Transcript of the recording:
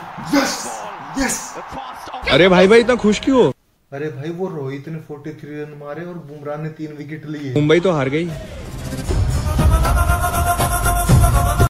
Yes yes. अरे भाई भाई इतना खुश क्यों हो? अरे भाई वो रोहित ने 43 रन मारे और बुमराह ने 3 विकेट लिए। मुंबई तो हार गई।